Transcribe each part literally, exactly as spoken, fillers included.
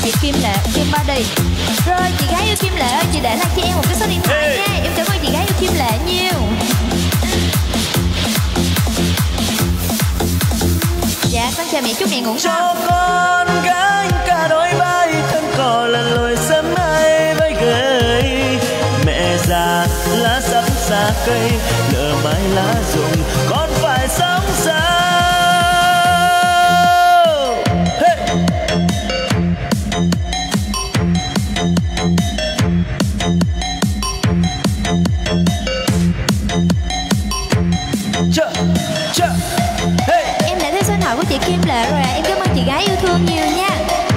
chị Kim Lệ, Kim Body. Rồi chị gái yêu Kim Lệ ơi, chị để lại cho em một cái số điện thoại hey. nha. Em cảm ơn chị gái yêu Kim Lệ nhiều. Dạ con chào mẹ, chúc mẹ ngủ ngon. Cho con gái cả đôi vai thân cò lần lội sớm mai với gầy. Mẹ già lá sắp xa cây, lỡ mãi lá rụng con phải sống sao. Hey! Chợ, chợ, hey! Em đã theo số điện thoại của chị Kim Lệ rồi à. Em cảm ơn chị gái yêu thương nhiều nha.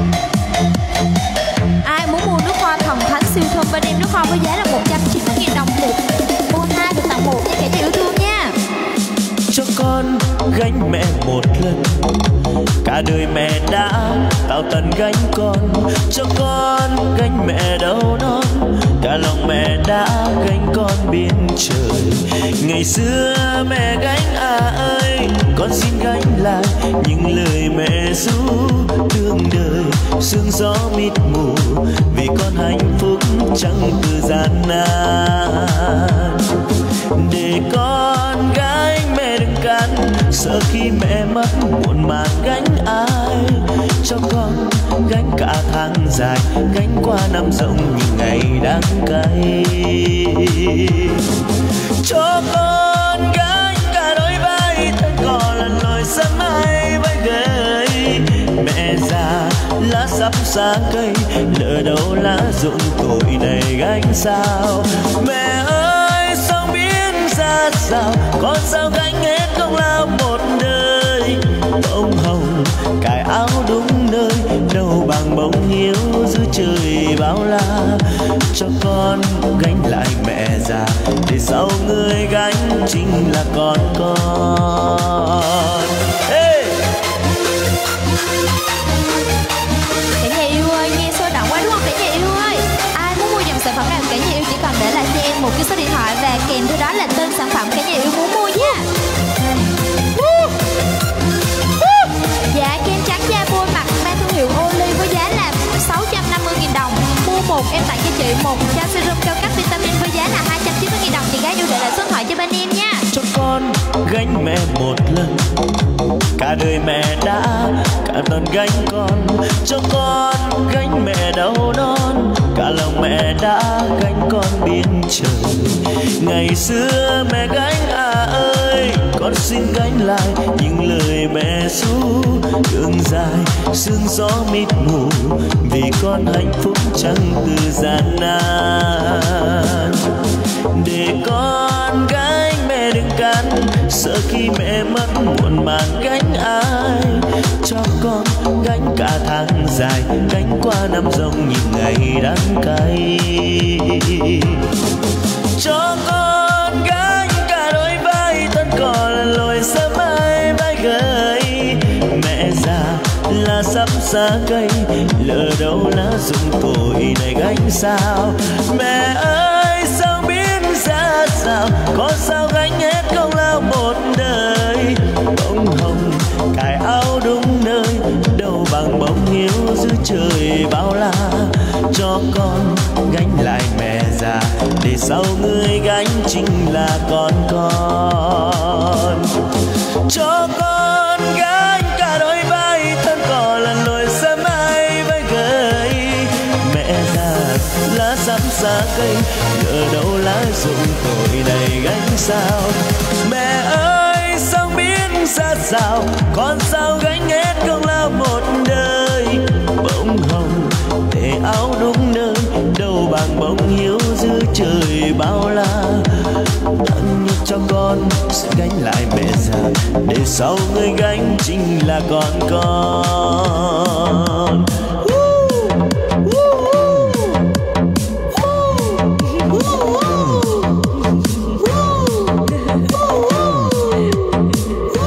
Ai muốn mua nước hoa Thần Thánh siêu thơm bên em, nước hoa với giá là một trăm chín mươi nghìn đồng một, mua hai được tặng một nha cả nhà yêu thương nha. Cho con gánh mẹ một lần, cả đời mẹ đã tạo tần gánh con. Cho con gánh mẹ đâu non, cả lòng mẹ đã gánh con biên trời. Ngày xưa mẹ gánh à ơi, con xin gánh lại những lời mẹ ru thương đời. Sương gió mịt mù vì con hạnh phúc chẳng từ gian nan. Để con gánh mẹ đừng cắn, sợ khi mẹ mất muộn màng gánh ai. Cho con gánh cả tháng dài, gánh qua năm rộng những ngày đắng cay. Cho con gánh cả đôi vai thân cò lần lội sớm mai với gầy. Mẹ già lá sắp xa cây, lỡ đâu lá rụng tuổi này gánh sao. Mẹ ơi sóng biến ra sao, con sao gánh hết công lao một đời. Bông hồng cài áo đúng nơi, đâu bằng bông hiếu giữa trời bao la. Cho con gánh lại mẹ già, để sau người gánh chính là con con. Hey! Cả nhà yêu ơi, nghe sôi động quá đúng không cả nhà yêu ơi? Ai muốn mua dòng sản phẩm nào cả nhà yêu chỉ cần để lại cho em một cái số điện thoại và kèm theo đó là tên sản phẩm cả nhà yêu muốn mua nha. Dạ kem trắng da bôi mặt mang thương hiệu Oli với giá là sáu trăm năm mươi nghìn đồng. Mua một em tặng cho chị một chai serum cao cấp vitamin với giá là hai trăm chín mươi nghìn đồng. Chị gái yêu để lại số điện thoại cho bên em nha. Cho con gánh mẹ một lần, cả đời mẹ đã cả tuần gánh con. Cho con gánh mẹ đau non, cả lòng mẹ đã gánh con biên trời. Ngày xưa mẹ gánh à ơi, con xin gánh lại những lời mẹ ru đường dài. Sương gió mịt mù vì con hạnh phúc chẳng từ gian nan. Để con gánh mẹ đừng cắn, sợ khi mẹ mất muộn màng gánh ai. Cho con gánh cả tháng dài, gánh qua năm rộng những ngày đắng cay. Cho con gánh cả đôi vai thân cò lần lội sớm mai vai gầy. Mẹ già lá sắp xa cây, lỡ đâu lá rụng tuổi này gánh sao. Mẹ ơi sao biết ra sao, có sao gánh hết công lao một đời. Bông hồng cài áo đúng nơi, đâu bằng bông hiếu giữa trời bao la. Cho con gánh lại mẹ già, để sau người gánh chính là con con. Cho con gánh cả đôi vai thân cò lần lội sớm mai với gầy. Mẹ già lá sắp xa cây, lỡ đâu lá rụng tuổi này gánh sao. Mẹ ơi sao biết ra sao, con sao gánh hết công lao một đời. Bông hồng để áo đúng nơi, đâu bằng bông hiếu giữa trời bao la. Tặng nhất cho con sẽ gánh lại mẹ già, để sau người gánh chính là con con.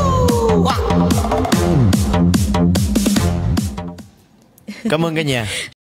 Cảm ơn cả nhà.